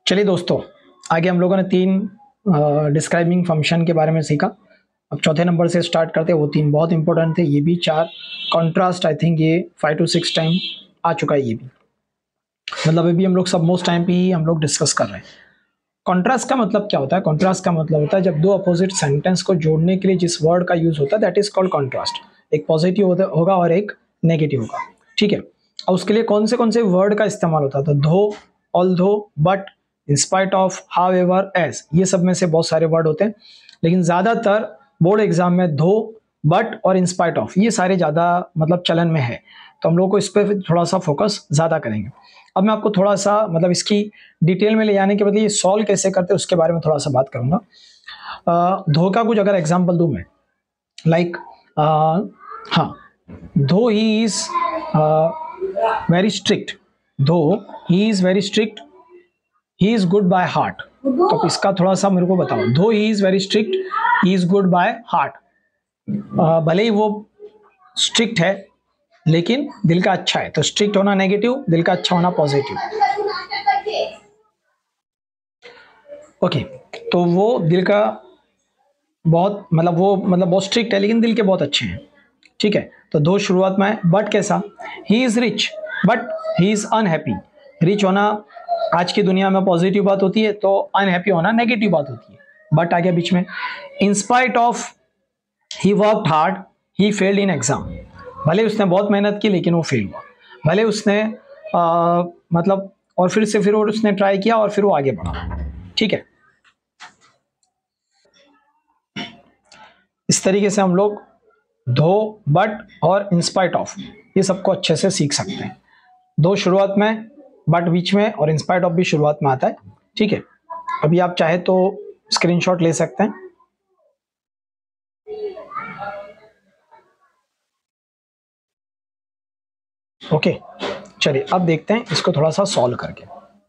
चलिए दोस्तों, आगे हम लोगों ने तीन डिस्क्राइबिंग फंक्शन के बारे में सीखा। अब चौथे नंबर से स्टार्ट करते हैं। वो तीन बहुत इंपॉर्टेंट थे, ये भी चार। कॉन्ट्रास्ट आई थिंक ये 5 to 6 टाइम आ चुका है, ये भी मतलब अभी हम लोग सब मोस्ट टाइम पे ही हम लोग डिस्कस कर रहे हैं। कॉन्ट्रास्ट का मतलब क्या होता है? कॉन्ट्रास्ट का मतलब होता है जब दो अपोजिट सेंटेंस को जोड़ने के लिए जिस वर्ड का यूज होता है दैट इज कॉल्ड कॉन्ट्रास्ट। एक पॉजिटिव होगा और एक नेगेटिव होगा, ठीक है। और उसके लिए कौन से वर्ड का इस्तेमाल होता है? तो though, although, but, in spite of, however, as, ये सब में से बहुत सारे वर्ड होते हैं, लेकिन ज्यादातर बोर्ड एग्जाम में दो, बट और इन स्पाइट ऑफ ये सारे ज्यादा मतलब चलन में है, तो हम लोग को इस पर थोड़ा सा फोकस ज्यादा करेंगे। अब मैं आपको थोड़ा सा मतलब इसकी डिटेल में ले जाने के बदले ये सॉल्व कैसे करते हैं उसके बारे में थोड़ा सा बात करूंगा। धो का कुछ अगर एग्जाम्पल दूं मैं, लाइक हाँ, धो he is very strict, though he is very strict, he is good by heart. तो इसका थोड़ा सा मेरे को बताओ। Though he is very strict, he is good by heart. भले ही वो स्ट्रिक्ट है लेकिन दिल का अच्छा है, तो स्ट्रिक्ट होना नेगेटिव, दिल का अच्छा होना पॉजिटिव। ओके, तो वो दिल का बहुत बहुत स्ट्रिक्ट है लेकिन दिल के बहुत अच्छे हैं, ठीक है। तो दो शुरुआत में है। बट कैसा? He is rich but he is unhappy. Rich होना आज की दुनिया में पॉजिटिव बात होती है, तो अनहैप्पी होना नेगेटिव बात होती है। बट आ गया बीच में। In spite of he worked hard, he failed in exam. भले उसने बहुत मेहनत की लेकिन वो फेल हुआ। भले उसने और फिर उसने ट्राई किया और फिर वो आगे बढ़ा, ठीक है। इस तरीके से हम लोग दो, बट और इंस्पाइट ऑफ ये सबको अच्छे से सीख सकते हैं। दो शुरुआत में, बट बीच में, और इंस्पाइट ऑफ भी शुरुआत में आता है, ठीक है। अभी आप चाहे तो स्क्रीनशॉट ले सकते हैं। ओके, चलिए अब देखते हैं इसको थोड़ा सा सॉल्व करके।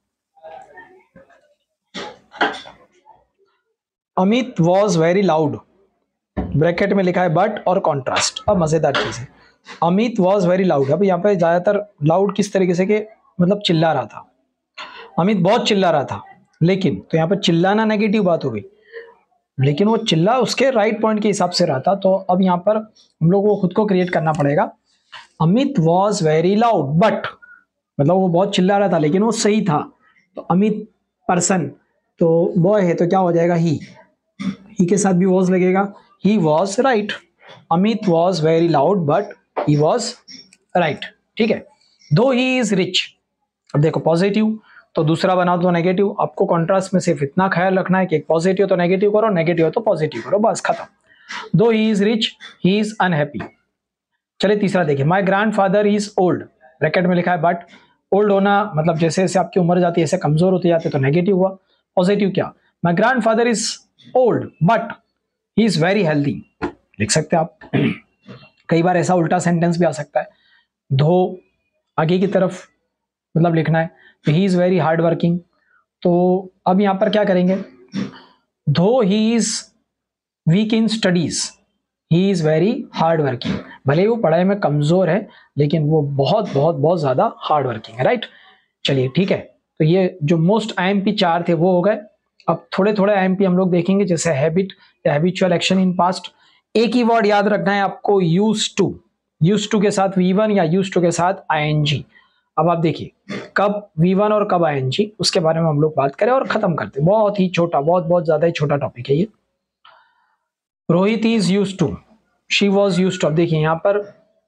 Amit was very loud, bracket में लिखा है बट और कॉन्ट्रास्ट। अब मजेदार चीज है, अमित वॉज वेरी लाउड। अब यहाँ पे ज्यादातर लाउड किस तरीके से कि मतलब चिल्ला रहा था, अमित बहुत चिल्ला रहा था, लेकिन तो यहाँ पे चिल्लाना नेगेटिव बात हो गई, लेकिन वो चिल्ला उसके राइट पॉइंट के हिसाब से रहा था। तो अब यहाँ पर हम लोग को खुद को क्रिएट करना पड़ेगा। Amit was very loud but, मतलब वो बहुत चिल्ला रहा था लेकिन वो सही था। तो अमित पर्सन तो बॉय है, तो क्या हो जाएगा? ही के साथ भी वॉज लगेगा। He was right. Amit was very loud but he was right, ठीक है। दो ही इज रिच, अब देखो पॉजिटिव, तो दूसरा बना दो नेगेटिव। आपको कॉन्ट्रास्ट में सिर्फ इतना ख्याल रखना है कि पॉजिटिव तो नेगेटिव करो, नेगेटिव हो तो पॉजिटिव करो, बस खत्म। Though he is rich, he is unhappy. चलिए तीसरा देखिए। My grandfather is old, bracket में लिखा है बट। ओल्ड होना मतलब जैसे जैसे आपकी उम्र जाती है ऐसे कमजोर होते जाते, तो नेगेटिव हुआ। पॉजिटिव क्या? My grandfather is old but he is very healthy, लिख सकते हैं आप। कई बार ऐसा उल्टा सेंटेंस भी आ सकता है, दो आगे की तरफ मतलब लिखना है, तो he is very hard working. तो अब यहां पर क्या करेंगे? Though he is weak in studies, he is very hard working. भले ही वो पढ़ाई में कमजोर है लेकिन वो बहुत बहुत बहुत ज्यादा हार्ड वर्किंग है, राइट। चलिए ठीक है, तो ये जो मोस्ट आईएमपी चार थे वो हो गए। अब थोड़े थोड़े आईएमपी हम लोग देखेंगे, जैसे हैबिट या हैबिचुअल एक्शन इन पास्ट। एक ही वर्ड याद रखना है आपको, यूज टू के साथ V1 या यूज टू के साथ ING। अब आप देखिए कब V1 और कब ING, उसके बारे में हम लोग बात करें और खत्म करते हैं। बहुत ही छोटा, बहुत बहुत ज्यादा ही छोटा टॉपिक है ये। Rohit is use to, she was use to. अब देखिए यहाँ पर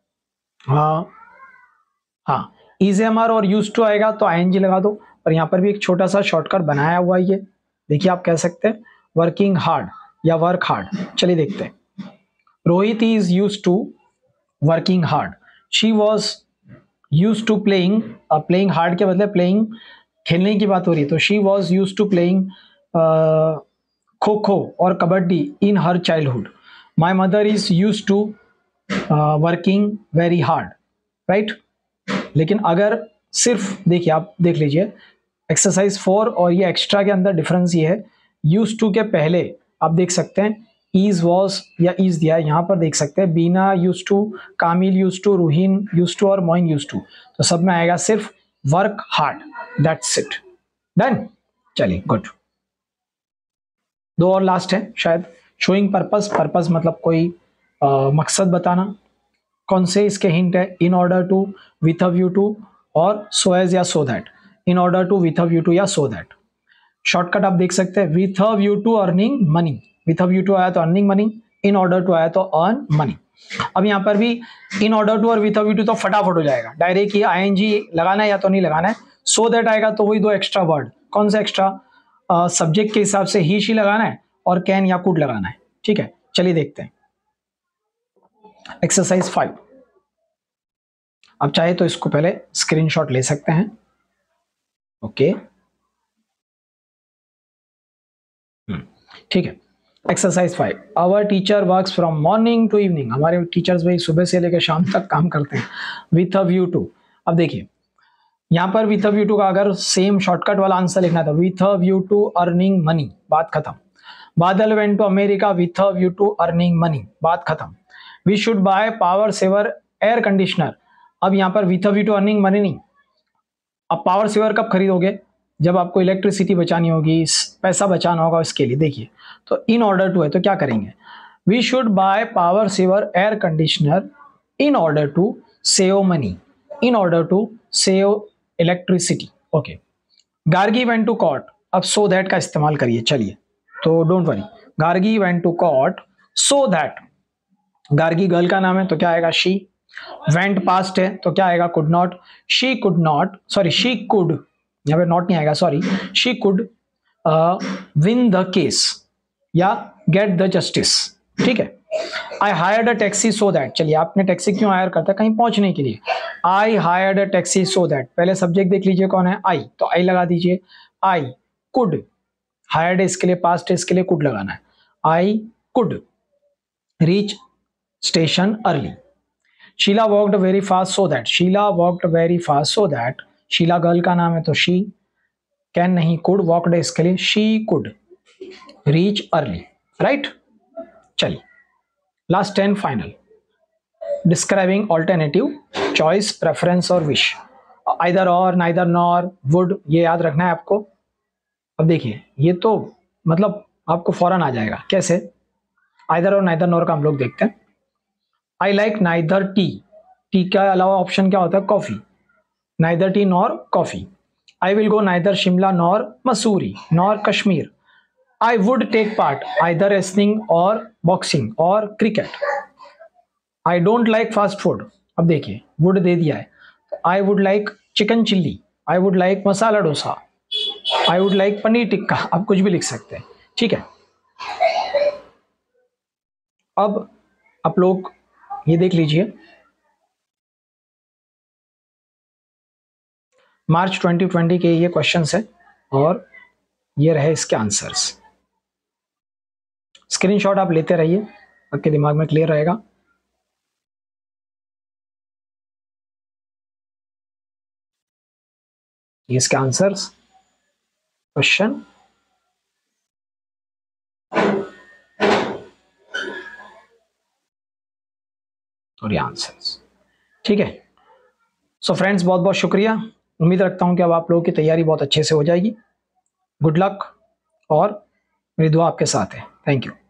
हाँ इज एमआर और यूज टू आएगा तो ING लगा दो। और यहाँ पर भी एक छोटा सा शॉर्टकट बनाया हुआ है, ये देखिए आप कह सकते हैं वर्किंग हार्ड या वर्क हार्ड। चलिए देखते हैं। Rohit is use to working hard, she was use to playing, playing hard के बदले प्लेइंग खेलने की बात हो रही है, तो she was use to playing kho kho और kabaddi in her childhood. My mother is use to working very hard, right. लेकिन अगर सिर्फ देखिए, आप देख लीजिए एक्सरसाइज 4 और ये एक्स्ट्रा के अंदर डिफरेंस ये है, यूज टू के पहले आप देख सकते हैं इज वॉज या इज दिया है। यहाँ पर देख सकते हैं Beena use to, Kamil use to, Ruhin use to और मोइन यूज टू। तो सब में आएगा सिर्फ work hard, that's it, done. चलिए गुड। दो और लास्ट है शायद। शोइंग पर्पस, पर्पस मतलब कोई मकसद बताना। कौन से इसके हिंट है? In order to, with a view to, और सो एज या so that. In order to, with a view to या सो दैट। शॉर्टकट आप देख सकते हैं, with a view to earning money. With a view to आया तो earning money, in order to आया तो अर्न मनी। अब यहाँ पर भी इन ऑर्डर टू और विथ अ व्यू टू तो फटाफट हो जाएगा, डायरेक्ट ही आईएनजी लगाना है या तो नहीं लगाना है। सो दैट आएगा तो वही दो एक्स्ट्रा वर्ड। कौन सा एक्स्ट्रा? सब्जेक्ट के हिसाब से ही शी लगाना है और कैन या कुड लगाना है। ठीक है, चलिए देखते हैं एक्सरसाइज 5। अब चाहे तो इसको पहले स्क्रीनशॉट ले सकते हैं। ओके, ठीक है। Exercise 5, our teacher works from morning to evening. हमारे टीचर्स भाई सुबह से लेकर शाम तक काम करते हैं। विथ अ व्यू टू, अब देखिए यहाँ पर विथ अ व्यू टू का अगर सेम शॉर्टकट वाला आंसर लिखना था, with a view to earning money, बात खत्म। Badal went to America with a view to earning money, बात खत्म। We should buy power saver air conditioner. अब यहाँ पर with a view to earning money नहीं। अब पावर सेवर कब खरीदोगे? जब आपको इलेक्ट्रिसिटी बचानी होगी, पैसा बचाना होगा इसके लिए। देखिए तो इन ऑर्डर टू है तो क्या करेंगे? We should buy power saver air conditioner in order to save money, in order to save electricity. Okay, Gargi went to court. अब सो दैट का इस्तेमाल करिए। चलिए तो don't worry, Gargi went to court so that. Gargi girl का नाम है तो क्या आएगा? शी। वेंट पास्ट है तो क्या आएगा? Could not. She could not, sorry she could, यहाँ पे नॉट नहीं आएगा, sorry. She could win the case या गेट द जस्टिस। ठीक है। I hired a taxi so that. चलिए, आपने टैक्सी क्यों हायर करता है? कहीं पहुंचने के लिए। I hired a taxi so that. पहले सब्जेक्ट देख लीजिए कौन है? आई, तो आई लगा दीजिए। आई कुड, हायर्ड इसके लिए पास्ट है, इसके लिए कुड लगाना है। I could reach station early. Sheela walked very fast so that. Sheela walked very fast so that. Sheela girl का नाम है तो शी। कैन नहीं, कुड, वॉकड इसके लिए she could reach early. Right. चलिए last 10 final. Describing alternative, choice, preference और wish. Either or, neither nor, would, ये याद रखना है आपको। अब देखिए ये तो मतलब आपको फौरन आ जाएगा। कैसे? आइदर और नाइदर नॉर का हम लोग देखते हैं। I like neither tea. Tea के अलावा ऑप्शन क्या होता है? Coffee. Neither tea nor coffee. I will go neither Shimla nor Mussoorie nor Kashmir. I would take part either wrestling or boxing or cricket. I don't like fast food. अब देखिए would दे दिया है, I would like chicken chilli, I would like masala dosa, I would like paneer tikka. आप कुछ भी लिख सकते हैं। ठीक है। अब आप लोग ये देख लीजिए, मार्च 2020 के ये क्वेश्चंस है और ये रहे इसके आंसर्स। स्क्रीनशॉट आप लेते रहिए, आपके दिमाग में क्लियर रहेगा। ये इसके आंसर्स, क्वेश्चन और ये आंसर्स। ठीक है। सो फ्रेंड्स, बहुत बहुत शुक्रिया। उम्मीद रखता हूं कि अब आप लोगों की तैयारी बहुत अच्छे से हो जाएगी। गुड लक और मेरी दुआ आपके साथ है। Thank you.